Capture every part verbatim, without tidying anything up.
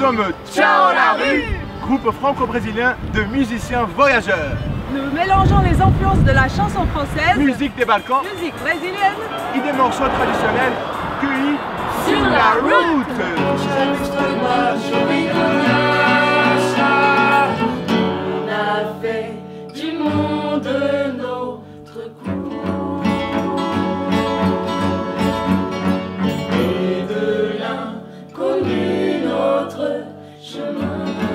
sommes Ciao la rue, groupe franco-brésilien de musiciens voyageurs. Nous mélangeons les influences de la chanson française, musique des Balkans, musique brésilienne et des morceaux traditionnels cueillis sur la route. On a fait du monde notre cours et de l'inconnu notre chemin.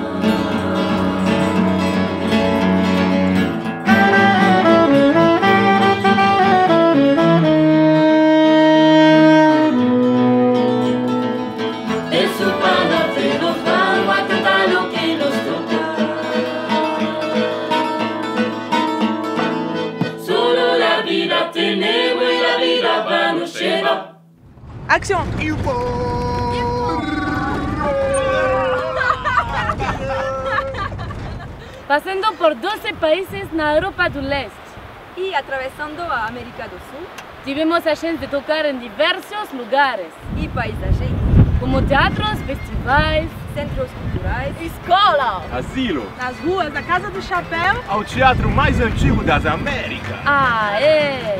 Action! Pasando por doce países na Europa do Leste. E atravessando a América do Sul. Tivemos a chance de tocar em diversos lugares. E paisagens. Como teatros, festivais, centros culturais, escolas, asilo, nas ruas da Casa do Chapéu, ao teatro mais antigo das Américas. Ah, é!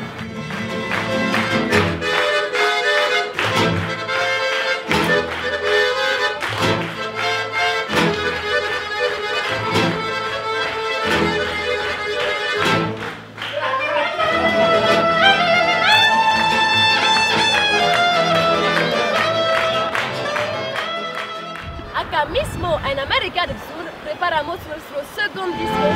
Acá mismo en América del Sur preparamos nuestro segundo disco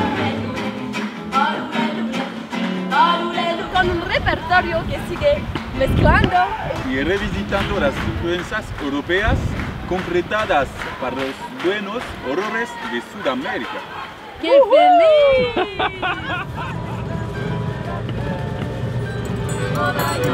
con un repertorio que sigue mezclando y revisitando las influencias europeas concretadas para los buenos horrores de Sudamérica. ¡Qué feliz!